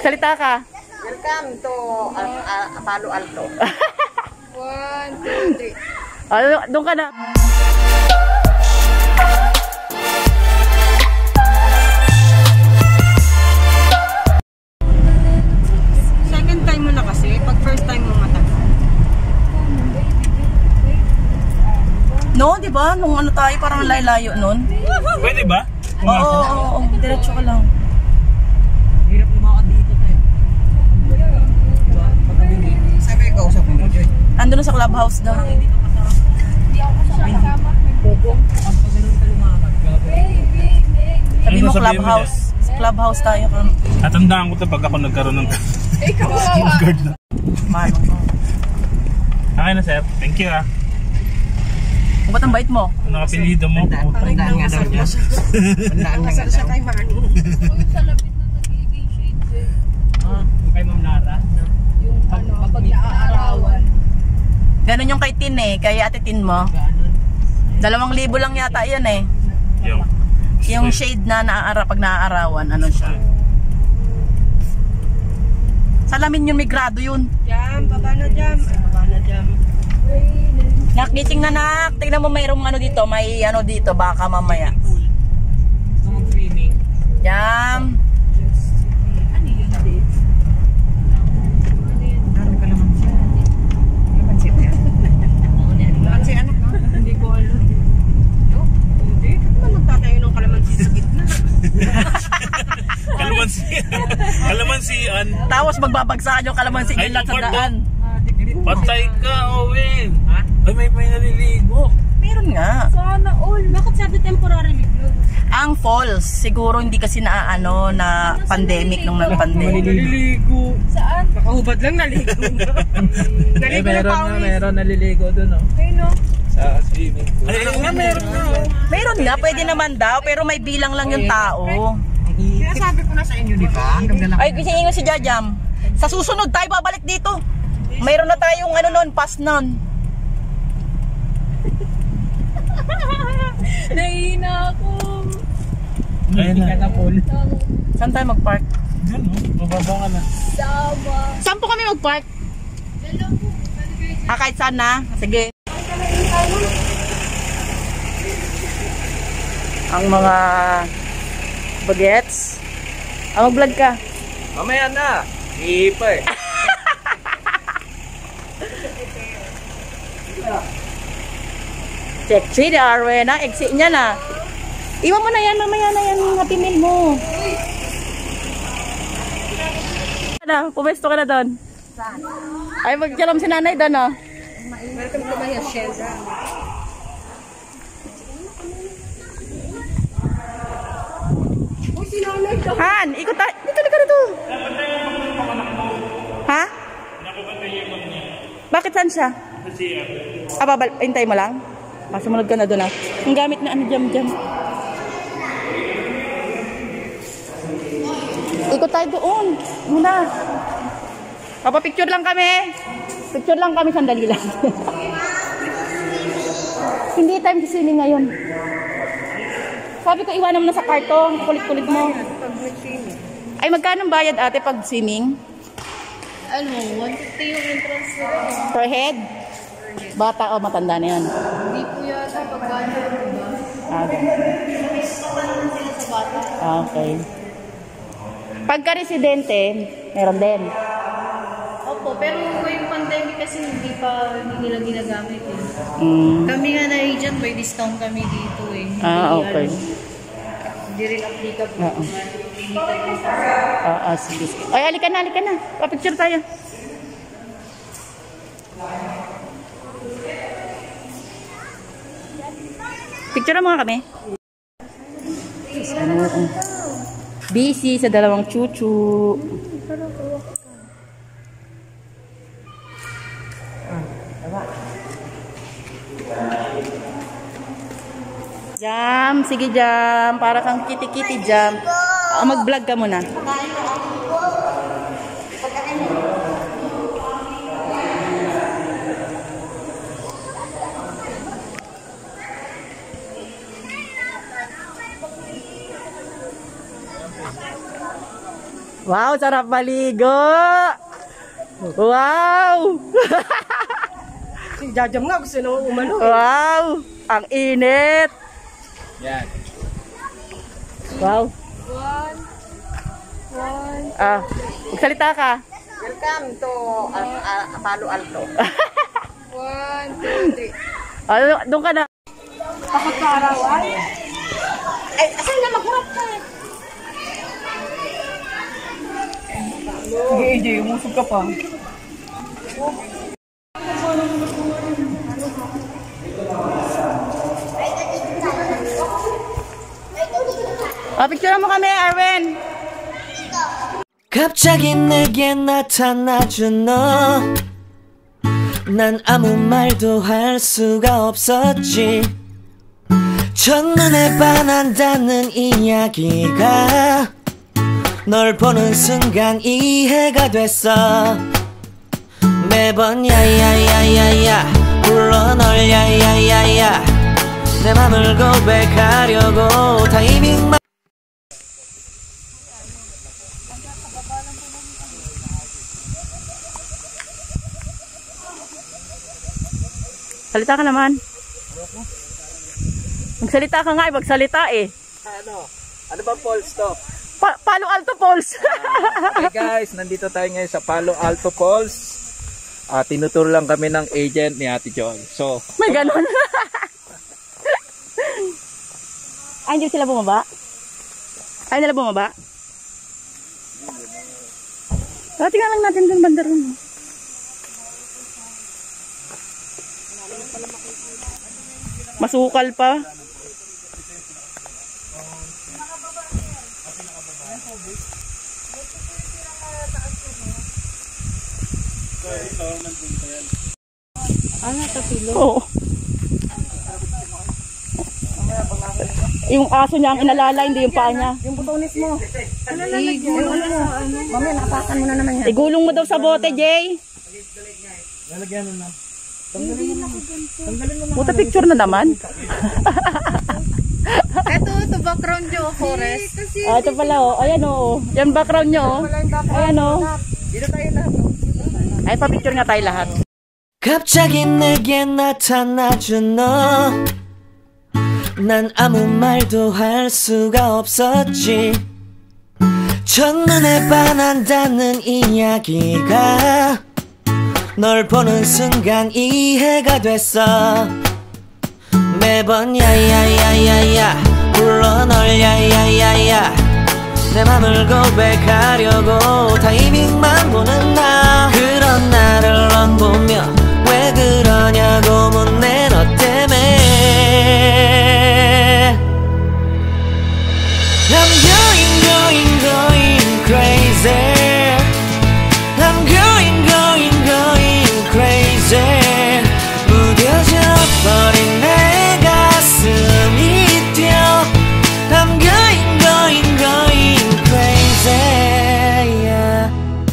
Magsalita ka. Welcome to Palo Alto. 1, 2, 3. Doon ka na. Second time mo na kasi, pag first time mo matagal. No, di ba? Nung ano tayo, parang layo nun. Pwede ba? Oo. Diretso ka lang. Hirap lumakad dito tayo. Sabi ko, usap mo na dyan. Ando na sa clubhouse daw. Hindi ako kasama. Popo, ang pag ganun ka lumakad. Sabi mo Ano sabihin mo clubhouse. Sa clubhouse tayo ka. Tatandaan ko to pag ako nagkaroon ng guard na. Mano ko. Okay na sir, thank you ah. Kung ba't ang bait mo? Ano apelido mo? Tandaan nga daw niya. Tandaan nga daw. Siya kay Manu. Sa lapit na nagiging shades eh. Yung kay Ma'am Lara. Yung ano, pag naaarawan. Ganon yung kay Tin eh. Kay Ate Tin mo. 2,000 lang yata yun eh. Yung shade na pag naaarawan. Ano siya? Salamin yun, may grado yun. Jam, baba na jam. Baba na jam. Nakgising na nak. Tingnan mo mayroong ano dito. May ano dito. Baka mamaya. Mag-swimming. Jam. Ano yun? Ano ka naman siya? Kalamansi ba yan? Kalamansi anak ha? Hindi ko alam. Hindi? Ano magtatayo ng kalamansi sa gitna? Kalamansian. Tapos magbabagsakan yung kalamansi nila sa daan. Patay ka, Owen. Ha? Ay, may naliligo. Meron nga. Sana all. Bakit sabi temporary close? Ang falls, siguro hindi kasi na pandemic nung nag-pandemic. Naliligo. Saan? Nakahubad lang naligo. Naligo na pawis. Meron naliligo doon, no? Ay no. Sa swimming pool. Ay, meron na. Meron nga, pwede naman daw, pero may bilang lang yung tao. Sinasabi ko na sa inyo, di ba? Hanggang na lang. Ay, gisingin mo si Jajam. Sa susunod tayo babalik dito. Mayroon na tayong ano nun, pass nun. Nahihina ako. Ayun na. Saan tayo mag-park? Diyan, no? Mababa ka na. Sama. Saan po kami mag-park? Kahit saan na? Sige. Ang mga bagets. Mag-vlog ka. Mamaya na. Iipa eh. Check si Arwena, exit niya na. Iwan mo na yan, mamaya na yan yung Happy Meal mo. Ano, pumesto ka na doon? Saan? Ay, magkalam si nanay doon, oh. Welcome to my hacienda. Han, ikot tayo. Dito, dito. Ha? Bakit saan siya? Hintay mo lang? Sumunod ka na doon, ah. Ang gamit na ano, jam. Ikot tayo doon. Muna. Picture lang kami. Picture lang kami, sandali lang. Hindi time to swimming ngayon. Sabi ko, iwanan mo na sa karton. Kulit-kulit mo. Ay, magkano bayad ate pag swimming? Ano, 150 yung entrance na. Per head? Bata o matanda na yan? Hindi po yata pag-gano, diba? Sa bata. Okay. Pagka-residente, meron din. Opo, pero yung pandemic kasi hindi nila ginagamit eh. Kami nga na agent, may discount kami dito eh. Okay. Hindi rin applicable. Sige. Ay, halika na. Pa-picture tayo. Picture mo kami. Busy sa dalawang chuchu. Jam, sige Jam. Para kang kitty-kitty Jam. Mag-vlog ka muna. Wow, sarap maligo. Wow. Si Jajam nga gusto nang umano. Wow, ang init. Yan. Wow. Magsalita ka. Welcome to Palo Alto. 1, 2, 3. Doon ka na. Takot ka arawan? Ay, asan na magharap ka? Sige, AJ, umusog ka pa. Picture mo kami, Arwen. 갑자기 내게 나타나준 너 난 아무 말도 할 수가 없었지 첫눈에 반한다는 이야기가 널 보는 순간 이해가 됐어 매번 야야야야야 불러 널 야야야야 내 맘을 고백하려고 타이밍만 Salita ka naman. Magsalita ka nga, magsalita eh. Ano ba falls to? Palo Alto Falls. Hey guys, nandito tayo ngayon sa Palo Alto Falls. Tinuturo lang kami ng agent ni Ate Joy. So, May ganon. Ay, hindi sila bumaba? Ay, nila bumaba? Tingnan lang natin dun banda rin. Masukal pa. Oo. Yung aso niya ang inalala, hindi yung paa niya. Yung butones mo. Ano mo? Mamaya nakapakan mo na naman yan. Igulong mo daw sa bote, Jay. lalagyan na. Puta picture na naman. Ito background nyo, forest. Ito pala oh. Ayan oh. Yan background nyo oh. Ayan oh. Dito tayo na. Ay, pa-picture nga tayo lahat. 갑자기 내게 나타나준 너 난 아무 말도 할 수가 없었지 첫눈에 반한다는 이야기가 널 보는 순간 이해가 됐어 매번 야야야야야 불러 널 야야야야 내 맘을 고백하려고 타이밍만 보는 나 그런 나를 넌 보며 왜 그러냐고 묻네 너 때문에 I'm going crazy I'm going crazy 무뎌져 버린 내 가슴이 뛰어 I'm going crazy yeah.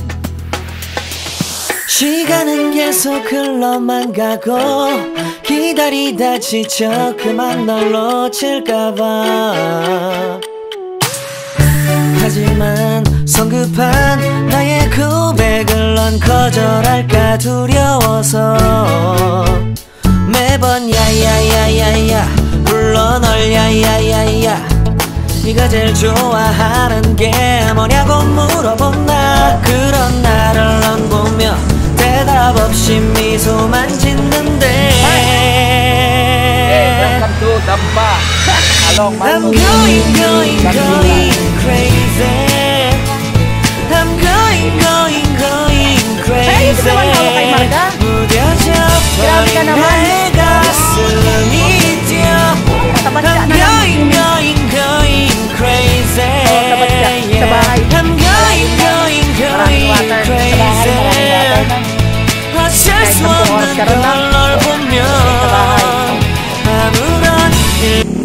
시간은 계속 흘러만 가고 기다리다 지쳐 그만 널 놓칠까봐 하지만 성급한 나의 고백을 넌 거절할까 두려워서 매번 야야야야야 불러 널 야야야야 네가 제일 좋아하는 게 뭐냐고 물어본 나 그런 나를 넌 보며 대답 없이 미소만 짓는데 Welcome to Dampa. Along I'm going crazy I'm going crazy 무뎌져 버린 내 가슴이 뛰어 I'm going crazy I'm going crazy 어쩔 수 없는 걸 널 보며 아무런 일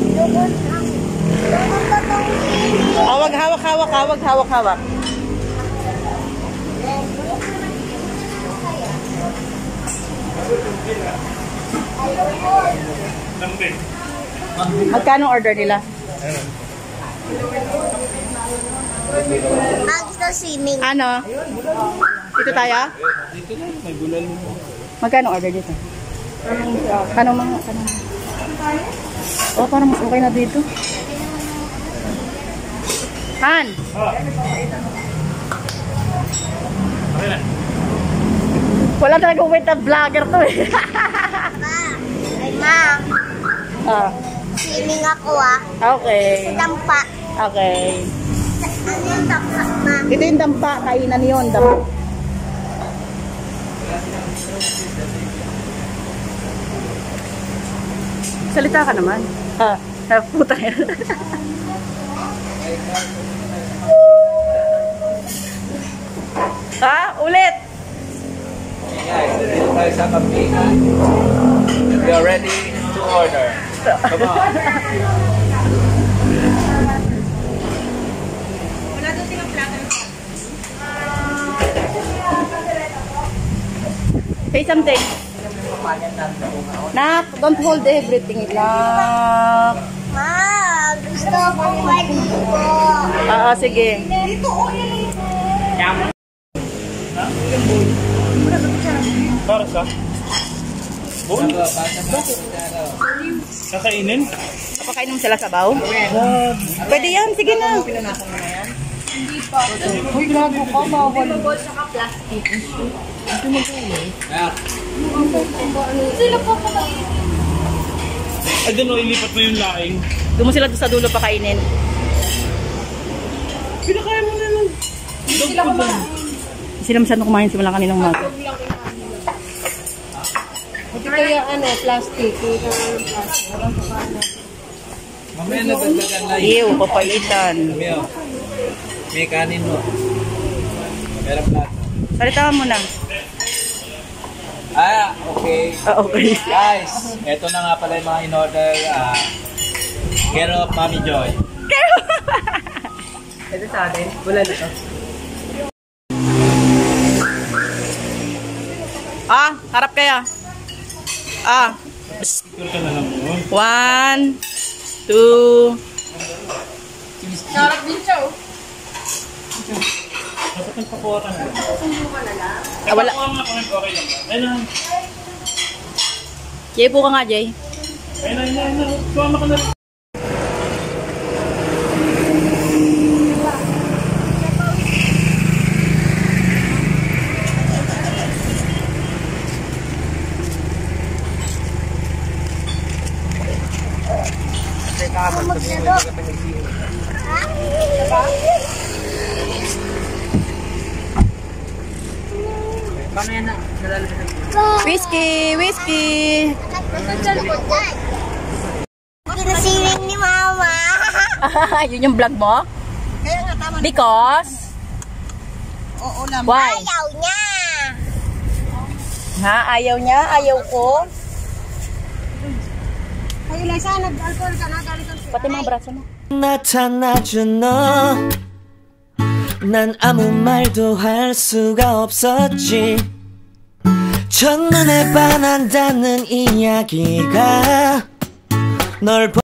Hawak. Magkano order nila? Gusto dito swimming. Ano? Dito tayo? Dito na, may bulal mo. Magkano order dito? Kano mga? Oh, parang mas okay na dito. Han! Okay na. Wala talaga wait na vlogger to eh. Ay, ma. Ah, Swimming ako ah. okay. Dampa. Okay. Ano yung dampa, ma? Ito yung dampa, kainan yun. Dampa. Salita ka naman. Puta yan. Ulit! Guys, dito tayo sa Kampingan. We are ready to order. Come on. Wala doon silang platter. Say something. Nak, don't hold everything. Nak. Ma, gusto akong maligo. Sige. Para sa? Bowl? Kakainin? Papakain mo sila sa baw? Pwede yan, sige na. Uy, grabe ka, bawal. Sila pa pala. Ay, doon o, ilipat mo yung laing. Doon mo sila sa dulo pakainin. Pinakaya mo na nun. Sila kumain. Sila masyadong kumain simula kaninang umaga. Ito kaya ano, plastic. Mamaya nadagdagan na yun. Ew, papaitan. Mamaya, may kanin mo. Meron plato. Salita mo na. Okay. Okay. Guys, eto na nga pala yung mga in-order. Care of Mami Joy. Ito sa atin. Wala na to. Harap kaya. Picture ka na lang mo. 1, 2. Sarap din siya, oh. Dapat nagpakuha ka na. Wala. Nagpakuha nga kung okay lang. Ayun na. Jay, po ka nga, Jay. Ayun na. Sumama ka na. Whiskey! Kinasiling ni mama. Yun yung vlog mo? Kaya nga tama. Because? Oo lang. Why? Ayaw niya. Ayaw niya? Ayaw ko? Ay, Liza, nag-alcohol ka na. Pati mga braso mo. 나타나준 너 난 아무 말도 할 수가 없었지 첫눈에 반한다는 이야기가 널